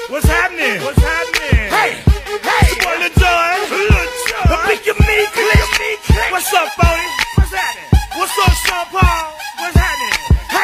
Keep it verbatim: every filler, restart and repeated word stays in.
What's happening? What's happening? Hey, hey, it's boy Lil John. Lil John. Pick your meat click. What's up, Boney? What's happening? What's up, Sean Paul?